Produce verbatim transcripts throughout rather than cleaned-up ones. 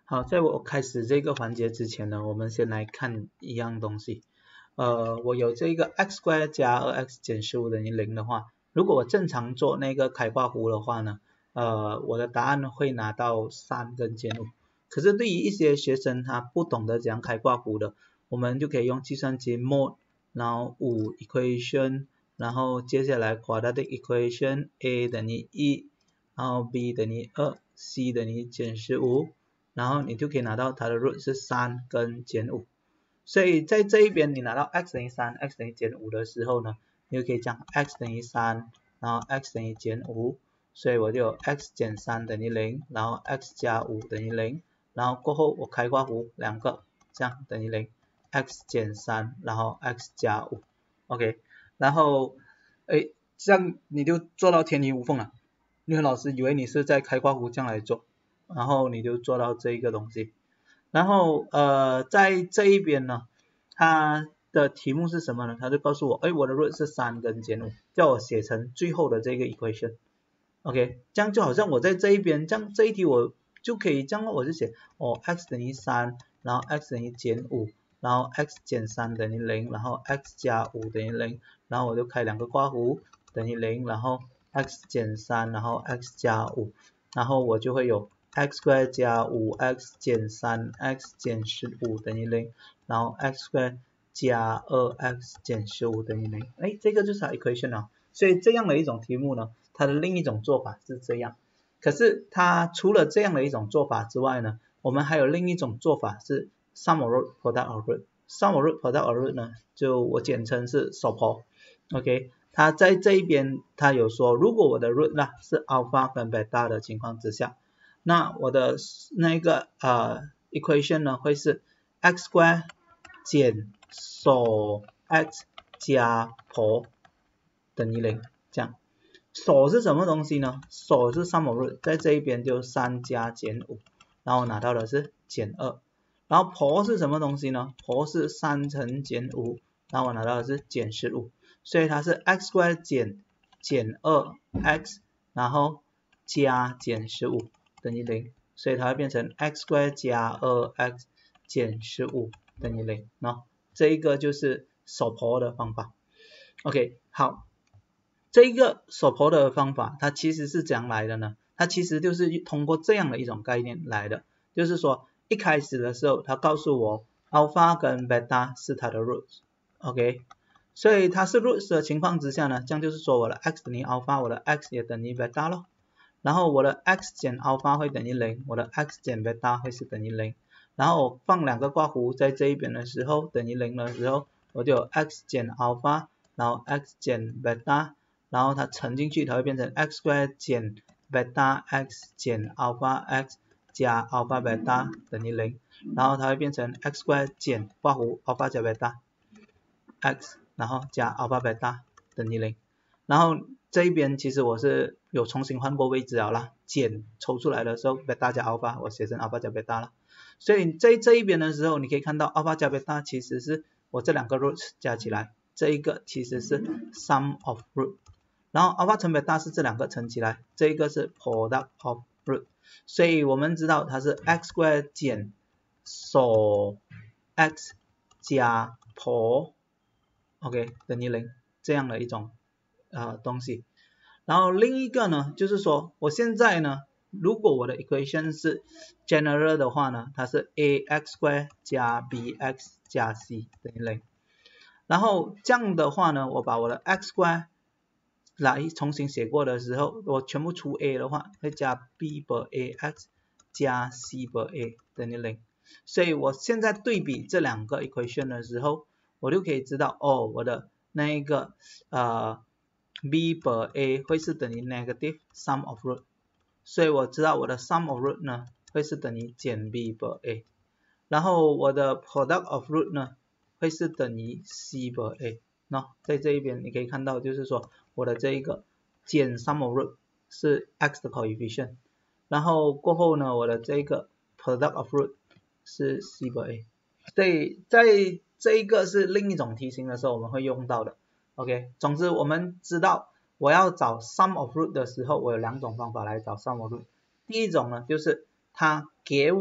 好，在我开始这个环节之前呢，我们先来看一样东西。呃，我有这个 x square 加 二 x 减十五等于零的话，如果我正常做那个开挂弧的话呢，呃，我的答案会拿到三跟减五。可是对于一些学生他不懂得怎样开挂弧的，我们就可以用计算机 mod， 然后五 equation， 然后接下来 quadratic equation a 等于一，然后 b 等于二 ，c 等于减十五。然后你就可以拿到它的 root 是三跟减五，所以在这一边你拿到 x 等于三 x 等于减五的时候呢，你就可以将 x 等于三，然后 x 等于减五，所以我就有 x 减三等于零，然后 x 加五等于零，然后过后我开括弧两个，这样等于零 ，x 减三，然后 x 加五 ，OK， 然后诶这样你就做到天衣无缝了，因为老师以为你是在开括弧这样来做。然后你就做到这一个东西，然后呃在这一边呢，它的题目是什么呢？它就告诉我，哎，我的 root 是三跟减五，叫我写成最后的这个 equation，OK， 这样就好像我在这一边，这样这一题我就可以这样，我就写哦 x 等于三，然后 x 等于减五，然后 x 减三等于零，然后 x 加五等于零，然后我就开两个括弧等于零，然后 x 减三，然后 x 加五，然后我就会有x square 加 五 x 减 三 x 减十五等于零，然后 x square 加 二 x 减十五等于零，哎，这个就是它 equation 了。所以这样的一种题目呢，它的另一种做法是这样。可是它除了这样的一种做法之外呢，我们还有另一种做法是 sum of root product of root。sum of root product of root 呢，就我简称是 S O P O。OK， 它在这一边它有说，如果我的 root 呢是 alpha 跟 beta 的情况之下，那我的那个呃 equation 呢会是 x square 减 S O x 加 P O 等于零，这样。S O 是什么东西呢？ S O 是 sum of root， 在这一边就三加减五，然后拿到的是减二。然后 P O 是什么东西呢？ P O 是三乘减五，然后我拿到的是减十五，所以它是 x square 减减二 x， 然后加减十五。等于零，所以它会变成 x square 加 二 x 减十五等于零，那这一个就是 S O P O 的方法。OK， 好，这一个 S O P O 的方法它其实是怎样来的呢？它其实就是通过这样的一种概念来的，就是说一开始的时候它告诉我 alpha 跟 beta 是它的 roots，OK， 所以它是 roots 的情况之下呢，这样就是说我的 x 等于 alpha， 我的 x 也等于 beta 咯。然后我的 x 减 alpha 会等于零，我的 x 减 beta 会是等于零，然后我放两个括弧在这一边的时候等于零的时候，我就有 x 减 alpha， 然后 x 减 beta， 然后它乘进去它会变成 x square 减 beta x 减 alpha x 加 alpha beta 等于零，然后它会变成 x square 减括弧 alpha 加 beta x， 然后加 alpha beta 等于零，然后这一边其实我是有重新换过位置了啦，减抽出来的时候 beta 加 alpha 我写成 alpha 加 beta 了，所以在这一边的时候你可以看到 alpha 加 beta 其实是我这两个 roots 加起来，这一个其实是 sum of root， 然后 alpha 乘 beta 是这两个乘起来，这一个是 product of root， 所以我们知道它是 x square 减 S O x 加 P O OK 等于零这样的一种呃东西。然后另一个呢，就是说我现在呢，如果我的 equation 是 general 的话呢，它是 ax square 加 bx 加 c 等于零。然后这样的话呢，我把我的 x square 来重新写过的时候，我全部除 a 的话，会加 b per ax 加 c per a 等于零。所以我现在对比这两个 equation 的时候，我就可以知道哦，我的那一个呃 b per a 会是等于 negative sum of root， 所以我知道我的 sum of root 呢会是等于减 b per a， 然后我的 product of root 呢会是等于 c per a， 那在这一边你可以看到就是说我的这一个减 sum of root 是 x 的 coefficient， 然后过后呢我的这个 product of root 是 c per a， 所以在这一个是另一种题型的时候我们会用到的。OK， 总之我们知道我要找 sum of root 的时候，我有两种方法来找 sum of root。第一种呢，就是它给我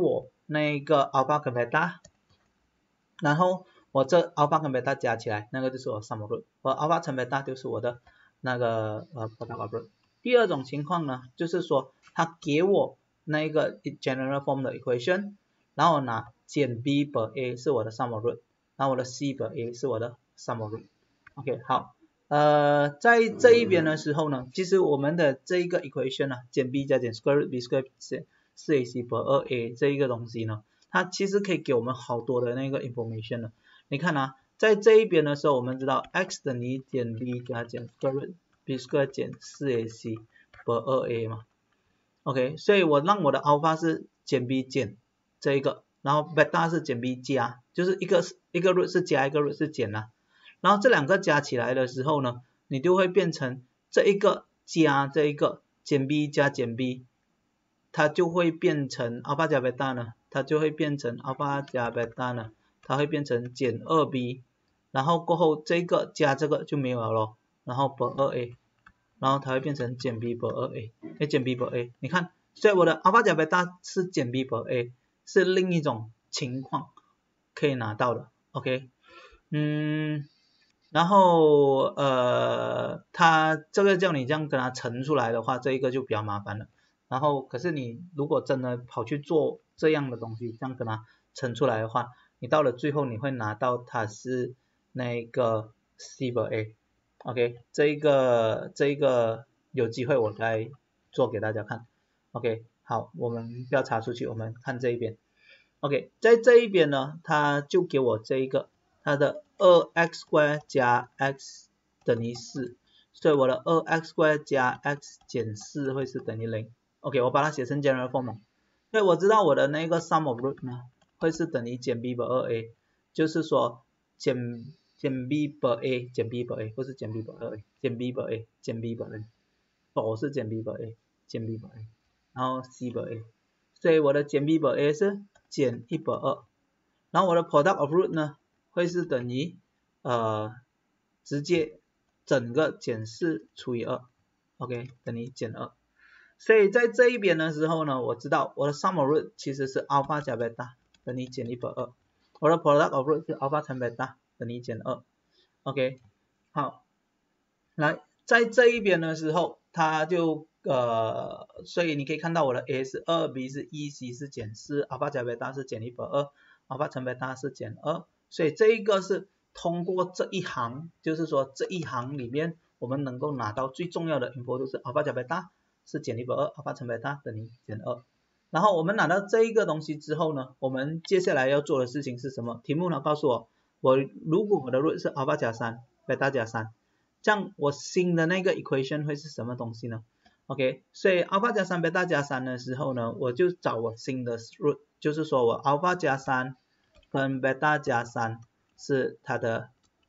那个 alpha 跟 beta， 然后我这 alpha 跟 beta 加起来，那个就是我 sum of root， 我 alpha 乘 beta 就是我的那个呃 product of root。第二种情况呢，就是说他给我那个 general form 的 equation， 然后我拿减 b per a 是我的 sum of root， 然后我的 c per a 是我的 sum of root。OK， 好，呃，在这一边的时候呢，其实我们的这一个 equation 呢，减 b 加减 square root b square 四 a c per 二 a 这一个东西呢，它其实可以给我们好多的那个 information 的。你看啊，在这一边的时候，我们知道 x 等于减 b 加减 square root b square 减 四 a c per 二 a 嘛。OK， 所以我让我的 alpha 是减 b 减这一个，然后 beta 是减 b 加，就是一个一个 root 是加，一个 root 是减啊。然后这两个加起来的时候呢，你就会变成这一个加这一个减 b 加减 b， 它就会变成 alpha 加 beta 呢，它就会变成 alpha 加 beta 呢，它会变成减 二 b， 然后过后这个加这个就没有了咯，然后 per 二 a， 然后它会变成减 b per 二 a， 哎减 b per a， 你看，所以我的 alpha 加 beta 是减 b per a， 是另一种情况可以拿到的 ，OK， 嗯，然后呃，它这个叫你这样跟它乘出来的话，这一个就比较麻烦了。然后可是你如果真的跑去做这样的东西，这样跟它乘出来的话，你到了最后你会拿到它是那个 c per a。OK， 这一个这一个有机会我再做给大家看。OK， 好，我们不要插出去，我们看这一边。OK， 在这一边呢，它就给我这一个，它的 二 x square 加 x 等于四，所以我的 二 x square 加 x 减四会是等于零。OK， 我把它写成 general form 了。所以我知道我的那个 sum of root 呢，会是等于减 b per 二 a， 就是说减减 b per a 减 b per a， 不是减 b per 二 a， 减 b per a 减 b per a， 我是减 b per a 减 b per a， 然后 c per a， 所以我的减 b per a 是减一per 二，然后我的 product of root 呢会是等于呃直接整个减四除以二 ，OK 等于减二。所以在这一边的时候呢，我知道我的 sum of root 其实是 alpha 加 beta 等于减一per 二，我的 product of root 是 alpha 乘 beta 等于减二 ，OK， 好，来在这一边的时候，它就呃，所以你可以看到我的 a 是二 ，b 是一 ，c 是减四 ，alpha 加 beta 是减一per 二 ，alpha 乘 beta 是减二，所以这一个是通过这一行，就是说这一行里面我们能够拿到最重要的 info 就是 alpha 加 beta 是减一per 二 ，alpha 乘 beta 等于减二。然后我们拿到这一个东西之后呢，我们接下来要做的事情是什么？题目呢告诉我，我如果我的 root 是 alpha 加三 ，beta 加三，这样我新的那个 equation 会是什么东西呢 ？OK， 所以 alpha 加三 beta 加三的时候呢，我就找我新的 root， 就是说我 alpha 加三跟 beta 加三是它的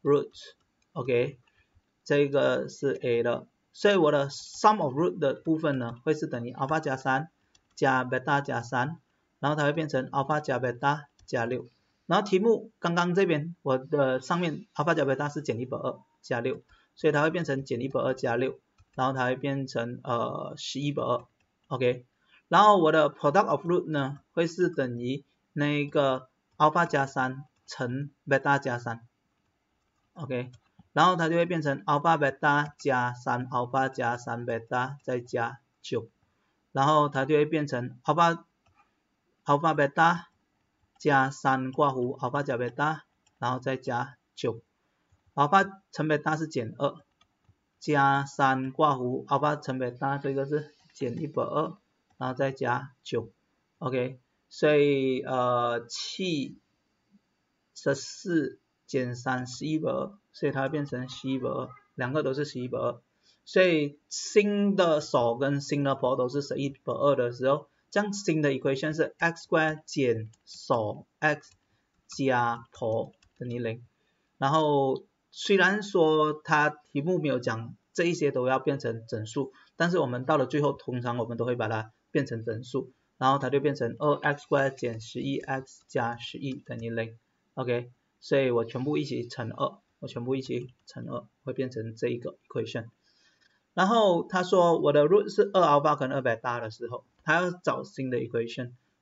root，OK， 这个是 A 的，所以我的 sum of root 的部分呢会是等于 alpha 加三加 beta 加三，然后它会变成 alpha 加 beta 加六，然后题目刚刚这边我的上面 alpha 加 beta 是减一per 二加六，所以它会变成减一per 二加六，然后它会变成呃十一per 二 ，OK， 然后我的 product of root 呢会是等于那个 alpha 加三乘 beta 加三 ，OK， 然后它就会变成 alpha beta 加三 alpha 加三 beta 再加九，然后它就会变成 alpha alpha beta 加三括弧 alpha 加 beta， 然后再加九 ，alpha 乘 beta 是减二，加三括弧 alpha 乘 beta 这个是减一per 二，然后再加九 ，OK， 所以呃七十四减三十一per 二，所以它会变成十一per 二，两个都是十一per 二，所以新的手跟新的婆都是十一per 二的时候，这样新的 equation 是 x square 减手 x 加婆等于零，然后虽然说它题目没有讲这一些都要变成整数，但是我们到了最后通常我们都会把它变成整数，然后它就变成 二 x square 减十一 x 加十一等于零 ，OK， 所以我全部一起乘二，我全部一起乘二会变成这一个 equation。然后他说我的 root 是二 alpha 跟二 beta 的时候，他要找新的 equation，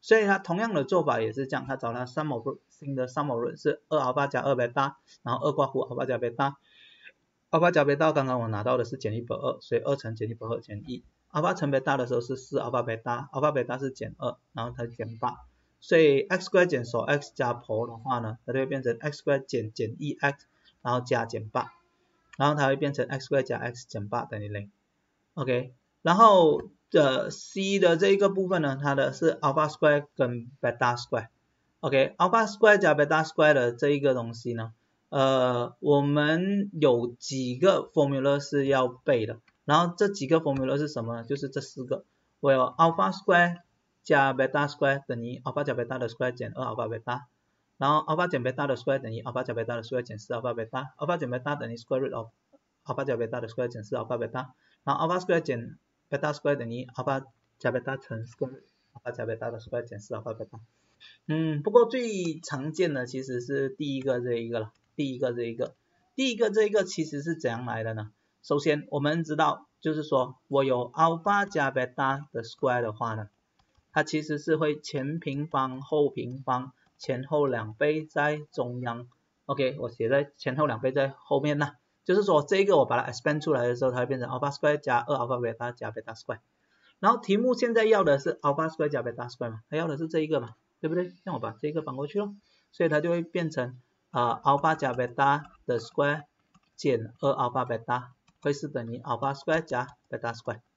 所以它同样的做法也是这样，它找它 sum of root 新的 sum of root 是二 alpha 加二 beta， 然后二括弧 alpha 加 beta， alpha 加 beta 刚刚我拿到的是减一百二，所以二乘减一百二减一， alpha 乘 beta 的时候是四 alpha beta， alpha beta 是减二，然后它减八，所以 x square 减手 x 加 pro 的话呢，它就会变成 x square 减减一 x， 然后加减八，然后它会变成 x square 加 x 减八等于零 ，OK， 然后的 c 的这一个部分呢，它的是 alpha square 跟 beta square，OK，alpha square 加 beta square 的这一个东西呢，呃，我们有几个 formula 是要背的，然后这几个 formula 是什么呢？就是这四个，我有 alpha square 加 beta square 等于 alpha 加 beta 的 square 减二 alpha beta， 然后 alpha 减 beta 的 square 等于 alpha 加 beta 的 square 减四 alpha beta， alpha 减 beta 等于 square root of alpha 加 beta 的 square 减四 alpha beta， 然后 alpha square 减 beta square 等于 alpha 加 beta 乘 square root alpha 加 beta 的 square 减四 alpha beta。嗯，不过最常见的其实是第一个这一个了，第一个这一个，第一个这一个其实是怎样来的呢？首先我们知道，就是说我有 alpha 加 beta 的 square 的话呢，它其实是会前平方后平方前后两倍在中央 ，OK， 我写在前后两倍在后面啦，就是说这个我把它 expand 出来的时候，它会变成 alpha square 加二 alpha beta 加 beta square， 然后题目现在要的是 alpha square 加 beta square 嘛，它要的是这一个嘛，对不对？那我把这个搬过去咯，所以它就会变成呃 alpha 加 beta 的 square 减二 alpha beta 会是等于 alpha square 加 beta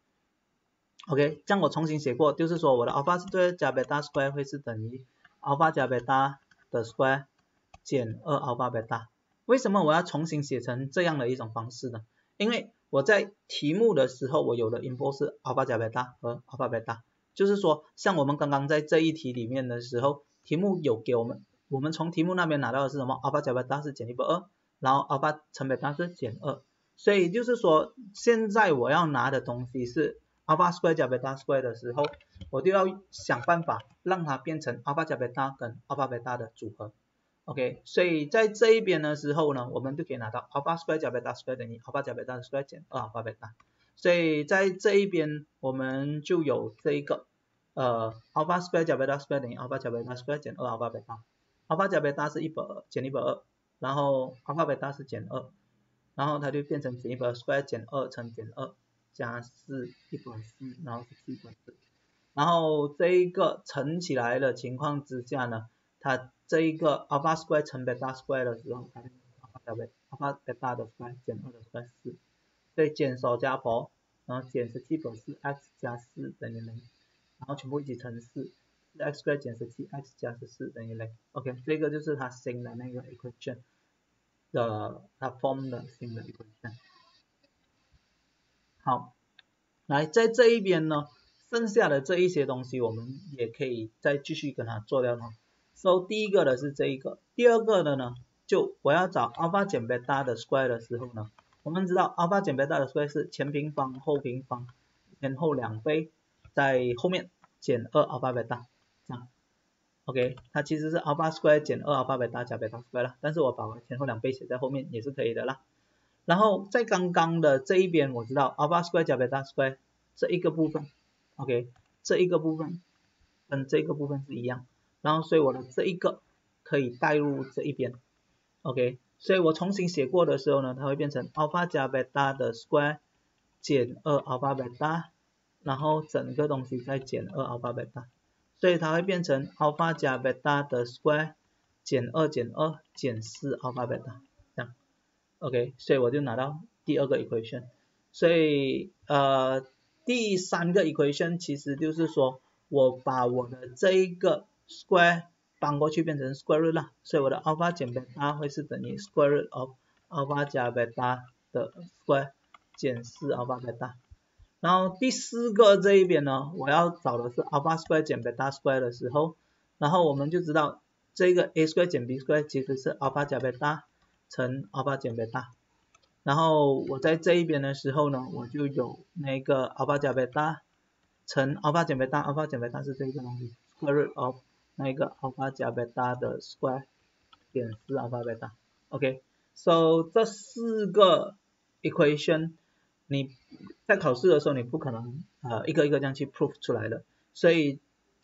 square。OK， 这样我重新写过，就是说我的 alpha square 加 beta square 会是等于 alpha 加 beta 的 square 减二 alpha beta。为什么我要重新写成这样的一种方式呢？因为我在题目的时候，我有的 info 是 alpha 加 beta 和 alpha beta， 就是说像我们刚刚在这一题里面的时候，题目有给我们，我们从题目那边拿到的是什么 alpha 加 beta 是减一百二，然后 alpha 乘 beta 是减二，所以就是说现在我要拿的东西是 alpha square 加 beta square 的时候，我就要想办法让它变成 alpha 加 beta 跟 alpha beta 的组合。OK， 所以在这一边的时候呢，我们就可以拿到 alpha square 加 beta square 等于 alpha 加 beta 的 square 减二 alpha beta。所以在这一边我们就有这一个呃 alpha square 加 beta square 等于 alpha 加 beta square 减二 alpha beta。alpha 加 beta 是一百二减一百二，然后 alpha beta 是减二，然后它就变成减一百二 square 减二乘减二加四一百四，然后是七百四。然后这一个乘起来的情况之下呢，它这一个 alpha square 乘 beta square 的时候，它就 alpha beta 的 square 减二的 square 四，所以减手加婆，然后减十七百四 x 加四等于零，然后全部一起乘四， x square 减十七 x 加十四等于零。OK， 这个就是它新的那个 equation 的它 form 的新的 equation。好，来在这一边呢，剩下的这一些东西我们也可以再继续跟它做掉呢。So 第一个的是这一个，第二个的呢，就我要找 alpha 减 beta 的 square 的时候呢，我们知道 alpha 减 beta 的 square 是前平方后平方前后两倍在后面减二 alpha beta， 这样 OK， 它其实是 alpha square 减二 alpha beta 加 beta square 啦，但是我把前后两倍写在后面也是可以的啦。然后在刚刚的这一边我知道 alpha square 加 beta square 这一个部分 OK， 这一个部分跟这个部分是一样，然后所以我的这一个可以带入这一边 OK， 所以我重新写过的时候呢，它会变成 alpha 加 beta 的 square 减二 alpha beta， 然后整个东西再减二 alpha beta， 所以它会变成 alpha 加 beta 的 square 减二减二减四 alpha beta， 这样 OK， 所以我就拿到第二个 equation。 所以呃第三个 equation 其实就是说我把我的这一个 square 搬过去变成 square root 啦，所以我的 alpha 减 beta 会是等于 square root of alpha 加 beta 的 square 减四 alpha beta。 然后第四个这一边呢，我要找的是 alpha square 减 beta square 的时候，然后我们就知道这个 a square 减 b square 其实是 alpha 加 beta 乘 alpha 减 beta， 然后我在这一边的时候呢，我就有那个 alpha 加 beta 乘 alpha 减 beta， alpha 减 beta 是这个东西 square root of 那个 alpha 加 beta 的 square 减四 alpha beta。 OK， so 这四个 equation 你在考试的时候你不可能呃一个一个这样去 prove 出来的，所以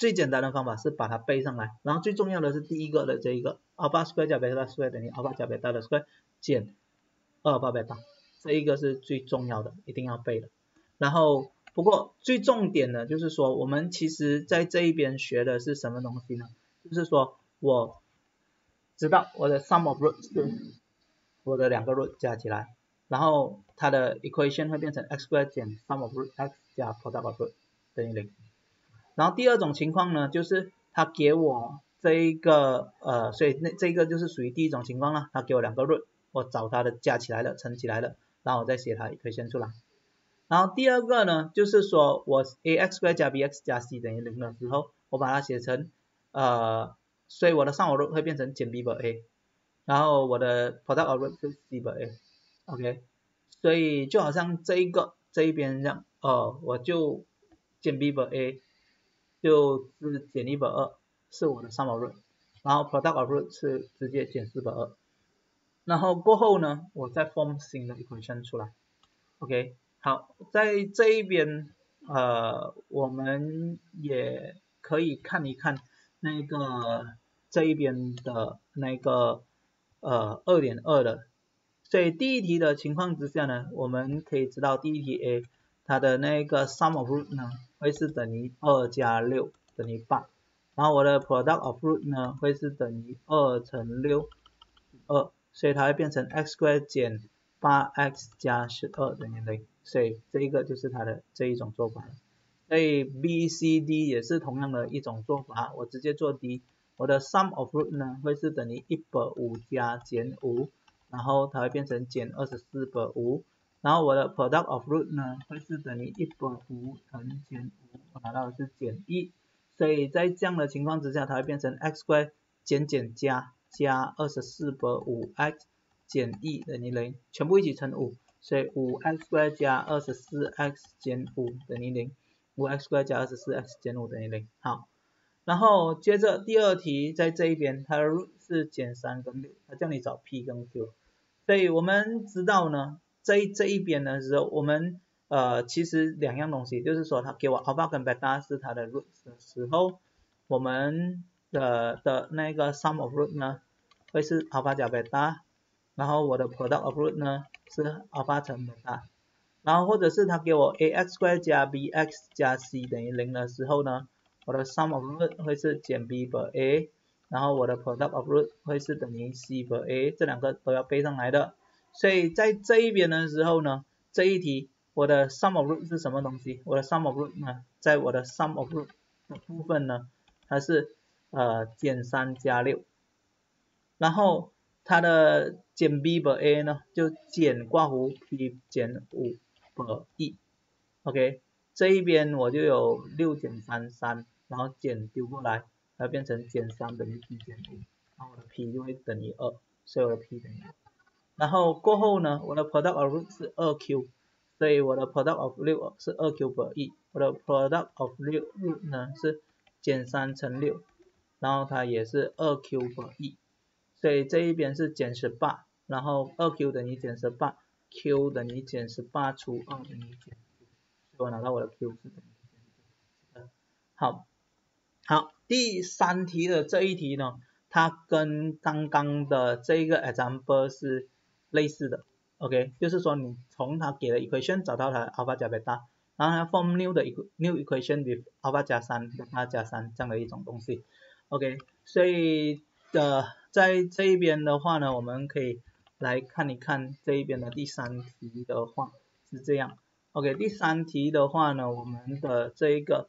最简单的方法是把它背上来，然后最重要的是第一个的这一个 alpha square 加 beta square 等于 alpha 加 beta 的 square 减二 alpha beta， 这一个是最重要的，一定要背的。然后不过最重点的就是说，我们其实在这一边学的是什么东西呢？就是说我知道我的 sum of root 是我的两个 root 加起来，然后它的 equation 会变成 x square 减 sum of root x 加 product of root 等于零。然后第二种情况呢，就是他给我这一个呃，所以那这个就是属于第一种情况了，他给我两个 root， 我找它的加起来了，乘起来了，然后我再写它 equation 出来。然后第二个呢，就是说我 ax square 加 bx 加 c 等于零的时候，我把它写成呃，所以我的 sum of root 会变成减 b by a， 然后我的 product of root 是 c by a，OK， 所以就好像这一个这一边这样，哦，我就减 b by a 就是减一百二，是我的 sum of root， 然后 product of root 是直接减四百二，然后过后呢，我再 form 新的 equation 出来 ，OK。好，在这一边，呃，我们也可以看一看那个这一边的那个呃 二点二 的，所以第一题的情况之下呢，我们可以知道第一题 A 它的那个 sum of root 呢会是等于二加六等于八，然后我的 product of root 呢会是等于二乘六二，所以它会变成 x square 减八 x 加十二等于零，所以这一个就是它的这一种做法了。所以 B C D 也是同样的一种做法，我直接做 D， 我的 sum of root 呢会是等于一百五加减五，然后它会变成减二十四百五，然后我的 product of root 呢会是等于一百五乘减五，我拿到的是减一，所以在这样的情况之下，它会变成 x square 减减加加二十四百五 x 减一等于零，全部一起乘五，所以 五 x square 加 二十四 x 减五等于零， 五 x square 加 二十四 x 减五等于零。好，然后接着第二题在这一边，它的 root 是减三跟六，它叫你找 p 跟 q， 所以我们知道呢，这这一边的时候，我们呃其实两样东西，就是说它给我 alpha 跟 beta 是它的 root 的时候，我们的的那个 sum of root 呢会是 alpha 加 beta， 然后我的 product of root 呢是 alpha 乘 beta， 然后或者是他给我 ax square 加 bx 加 c 等于零的时候呢，我的 sum of root 会是减 b by a， 然后我的 product of root 会是等于 c by a， 这两个都要背上来的。所以在这一边的时候呢，这一题我的 sum of root 是什么东西？我的 sum of root 呢，在我的 sum of root 的部分呢，它是呃减三加六，然后它的减 b by a 呢，就减括弧 p 减五 by 一 ，OK， 这一边我就有六减三三，然后减丢过来，它变成减三等于 p 减五，然后我的 p 就会等于二，所以我的 p 等于二。然后过后呢，我的 product of root 是 二 q， 所以我的 product of 六是 二 q by 一，我的 product of 六 root 呢是减三乘六，然后它也是 二 q by 一，所以这一边是减十八，然后 二 q 等于减十八 ，q 等于减十八除二等于减九，所以我拿到我的 q 是等于减九。好，好，第三题的这一题呢，它跟刚刚的这一个 example 是类似的 ，OK， 就是说你从它给的 equation 找到它的 alpha 加 beta， 然后它 form new 的 new equation with alpha 加三 beta 加三这样的一种东西 ，OK， 所以呃在这一边的话呢，我们可以来看一看这一边的第三题的话是这样 ，OK， 第三题的话呢，我们的这一个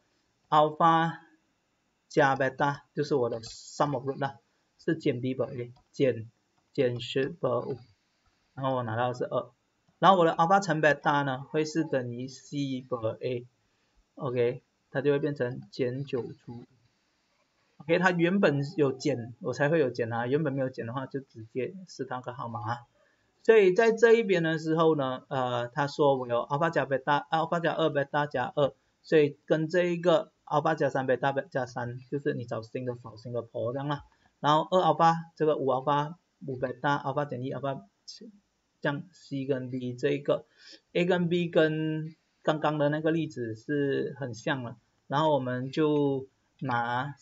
alpha 加 beta 就是我的 sum of root 啦，是减 b by a 减减十 by 五，然后我拿到的是二，然后我的 alpha 乘 beta 呢会是等于 c by a，OK， 它就会变成减九除五 ，OK， 它原本有减，我才会有减啊，原本没有减的话就直接是那个号码啊。所以在这一边的时候呢，呃，他说我有 alpha 加 beta，alpha 加二 beta 加二，所以跟这一个 alpha 加三 beta 加三，就是你找新的少新的婆这样啦。然后二 alpha 这个五 alpha 五 beta alpha 减一 alpha 这样 C 跟 D 这一个 A 跟 B 跟刚刚的那个例子是很像了，然后我们就拿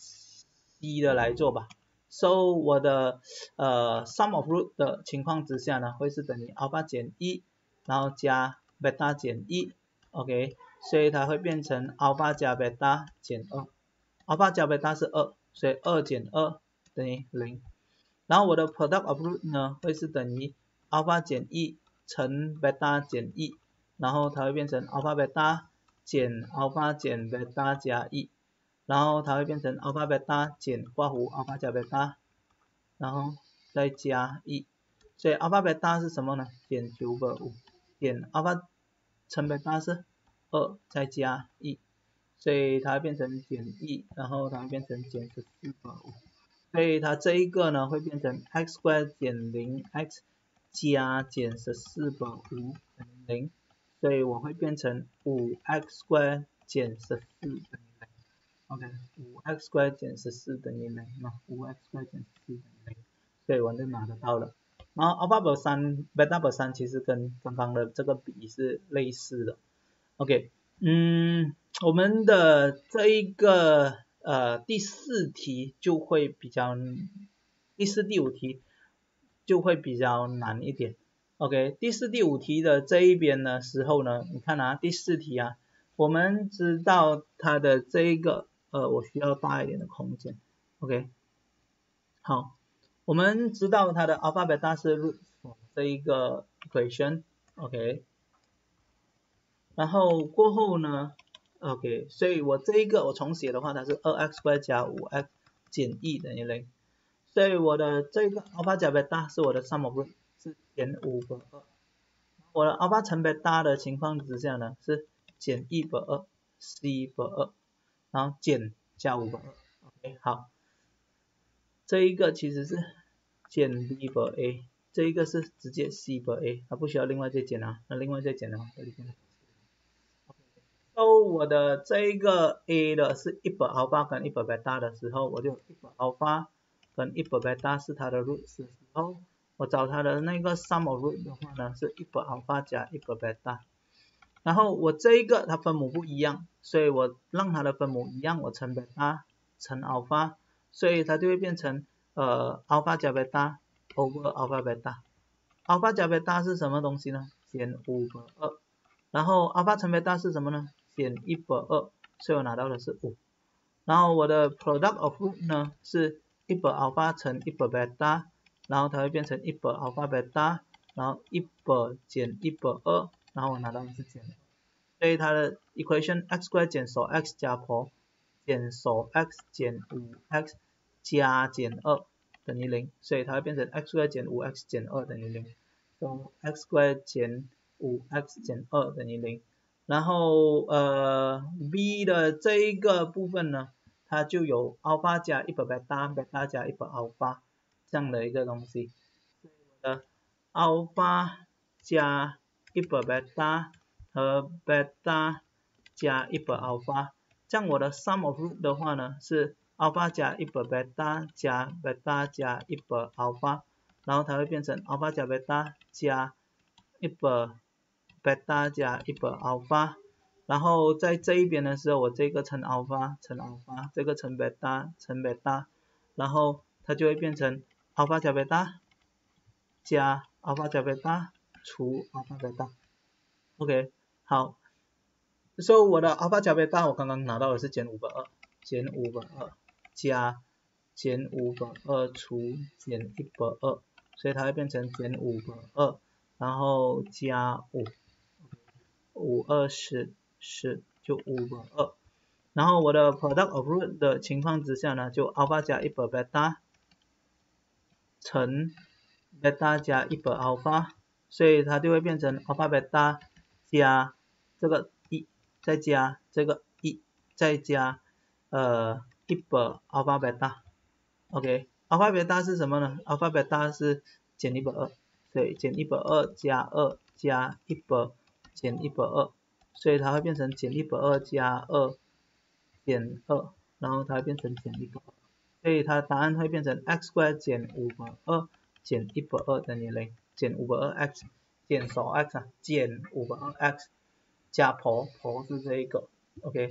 C 的来做吧。So 我的呃 sum of root 的情况之下呢，会是等于 alpha 减一，然后加 beta 减一 ，OK， 所以它会变成 alpha 加 beta 减二 ，alpha 加 beta 是二，所以二减二等于零。然后我的 product of root 呢，会是等于 alpha 减一乘 beta 减一，然后它会变成 alpha beta 减 alpha 减 beta 加一。然后它会变成 alpha beta 减括弧 alpha 加 beta， 然后再加一，所以 alpha beta 是什么呢？减九百五，减 alpha 乘 beta 是二再加一，所以它会变成减一，然后它会变成减十四百五，所以它这一个呢会变成 x square 减零 x 加减十四百五等于零，所以我会变成 五 x square 减十四等于零。OK， 五 x square 减十四等于零，那 五 x square 减十四等于零，所以我就拿得到了。然后 alpha 等于三 beta 等于三其实跟刚刚的这个比是类似的。OK， 嗯，我们的这一个呃第四题就会比较，第四第五题就会比较难一点。OK， 第四第五题的这一边的时候呢，你看啊，第四题啊，我们知道它的这一个呃，我需要大一点的空间 ，OK， 好，我们知道它的 alpha beta 是 root 这一个 equation，OK， 然后过后呢 ，OK， 所以我这一个我重写的话，它是 二 x square 加 五 x 减一等于零，所以我的这个 alpha 加 beta 是我的 sum of root 是减五百二，我的 alpha 乘 beta 的情况之下呢是减一百二 ，c 百二，然后减加五百二 ，OK， 好，这一个其实是减 b 百 a， 这一个是直接 c 百 a， 它不需要另外再减啊，那另外再减的话，这里变成 so 我的这一个 a 的是一百 alpha 跟一百 beta 的时候，我就一百 alpha 跟一百 beta 是它的 root 的时候，我找它的那个 sum of root 的话呢，是一百 alpha 加一百 beta。然后我这一个它分母不一样，所以我让它的分母一样，我乘 beta 乘 alpha， 所以它就会变成呃 alpha 加 beta over alpha beta。alpha 加 beta 是什么东西呢？减五百二。然后 alpha 乘 beta 是什么呢？减一百二，所以我拿到的是五。然后我的 product of root 呢是一百 alpha 乘一百 beta， 然后它会变成一百 alpha beta， 然后一百减一百二，然后我拿到的是减二，所以它的 equation x square 减手 x 加婆减手 x 减五 x 加减二等于零，所以它会变成 x square 减五 x 减二等于零，所以 x square 减五 x 减二等于零。然后呃 b 的这一个部分呢，它就有 alpha 加一百 beta beta 加一百 alpha 这样的一个东西，所以我的 alpha 加一百 beta 和 beta 加一百 alpha， 这样我的 sum of root 的话呢是 alpha 加一百 beta 加 beta 加一百 alpha， 然后它会变成 alpha 加 beta 加一百 beta 加一百 alpha， 然后在这一边的时候，我这个乘 alpha 乘 alpha， 这个乘 beta 乘 beta， 然后它就会变成 alpha 加 beta 加 alpha 加 beta 除 alpha beta。OK， 好，所以我的 alpha 加 beta 我刚刚拿到的是减五百二，减五百二加减五百二除减一百二，所以它会变成减五百二，然后加五。五二十十就五百二，然后我的 product of root 的情况之下呢，就 alpha 加一百 beta 乘 beta 加一百 alpha， 所以它就会变成 alpha beta 加这个一，再加这个一，再加呃一百 alpha beta。OK， alpha beta 是什么呢？ alpha beta 是减一百二，所以减一百二加二加一百。减一百二，所以它会变成减一百二加二减二，然后它会变成减一百二，所以它的答案会变成 x square 减五百二减一百二等于零，减五百二 x 减少 x 啊，减五百二 x 加婆婆是这一个 ，OK，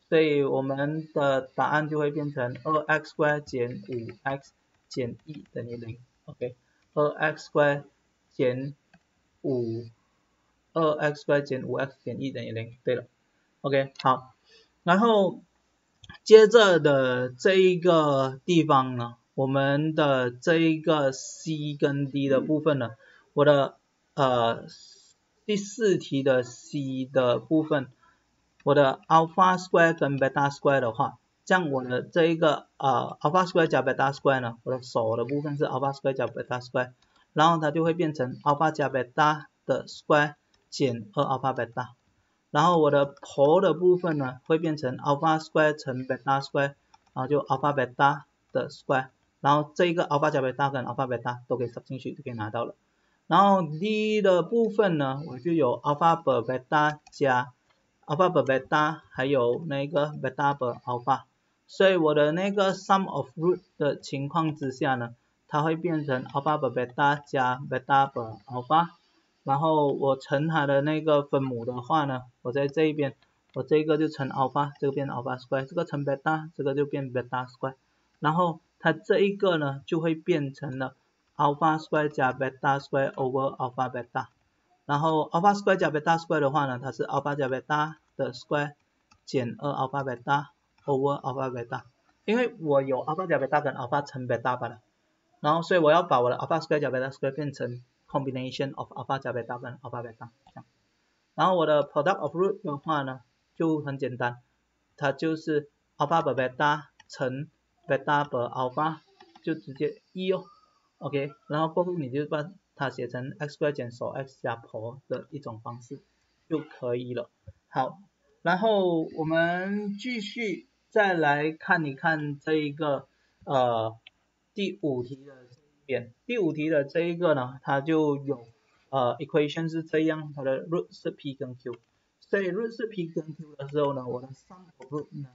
所以我们的答案就会变成 二 x square 减 五 x 减一等于零。OK， 二 x square 减五 二 x square 减 五 x 减一等于零。对了 ，OK， 好，然后接着的这一个地方呢，我们的这一个 C 跟 D 的部分呢，我的呃第四题的 C 的部分，我的 alpha square 跟 beta square 的话，这样我的这一个呃 alpha square 加 beta square 呢，我的手的部分是 alpha square 加 beta square， 然后它就会变成 alpha 加 beta 的 square 减二 alpha beta。然后我的婆的部分呢，会变成 alpha square 乘 beta square， 然后就 alpha beta 的 square， 然后这一个 alpha 加 beta 跟 alpha beta 都可以 sub 进去就可以拿到了。然后 D 的部分呢，我就有 alpha per beta 加 alpha per beta， 还有那个 beta per alpha， 所以我的那个 sum of root 的情况之下呢，它会变成 alpha per beta 加 beta per alpha。然后我乘它的那个分母的话呢，我在这一边，我这个就乘 alpha， 这个变 alpha square， 这个乘 beta， 这个就变 beta square， 然后它这一个呢就会变成了 alpha square 加 beta square over alpha beta， 然后 alpha square 加 beta square 的话呢，它是 alpha 加 beta 的 square 减二 alpha beta over alpha beta， 因为我有 alpha 加 beta 跟 alpha 乘 beta 罢了，然后所以我要把我的 alpha square 加 beta square 变成combination of alpha 加 beta 跟 alpha beta 这样，然后我的 product of root 的话呢就很简单，它就是 alpha per beta 乘 beta per alpha 就直接一哦 ，OK， 然后过后你就把它写成 x square 减手 x 加 pro 的一种方式就可以了。好，然后我们继续再来看一看这一个呃第五题的这一边，第五题的这一个呢，它就有呃 equation 是这样，它的 root 是 p 跟 q， 所以 root 是 p 跟 q 的时候呢，我的 sum of root 呢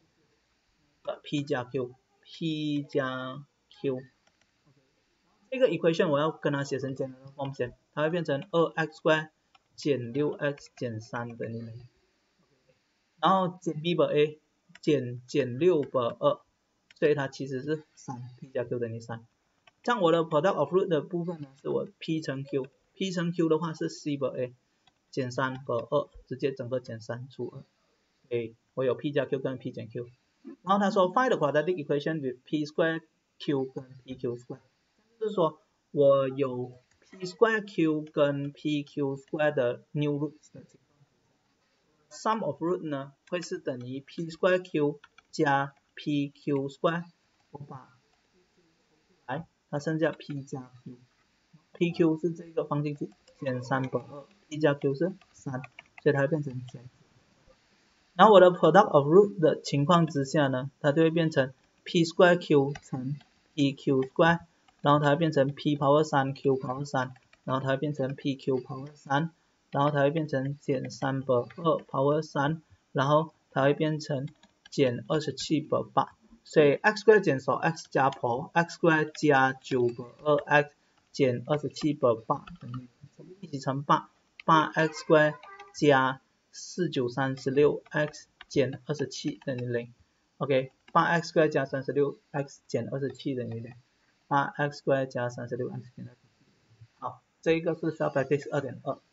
p 加 q，p 加 q， 这个 equation 我要跟它写成简单的 form 先，它会变成 二 x square 减 六 x 减三等于零，然后减 b per a 减减六 per 二，所以它其实是三 p 加 q 等于三。这样我的 product of root 的部分呢，是我 p 乘 q，p 乘 q 的话是 c per a 减三 per 二，直接整个减三除二，所以我有 p 加 q 跟 p 减 q。然后他说 find the quadratic equation with p square q 跟 pq square， 就是说我有 p square q 跟 pq square 的 new roots 的情况 ，sum of root 呢会是等于 p square q 加 pq square， 我把来它剩下 p 加 q，pq 是这个放进去，减三等于二 ，p 加 q 是三，所以它会变成减。然后我的 product of root 的情况之下呢，它就会变成 p square q 乘 pq square， 然后它会变成 p power 三 q power 三，然后它会变成 pq power 三，然后它会变成减三百二 power 三，然后它会变成减二十七百八。所以 x square 减少 x 加 pro x square 加九百二 x 减二十七百八等于一起乘八，八 x square 加四九三十六 x 减二十七等于零。OK， 八 x square 加三十六 x 减二十七等于零。八 x square 加三十六 x 减二十七。好，这一个是 self practice 二点二。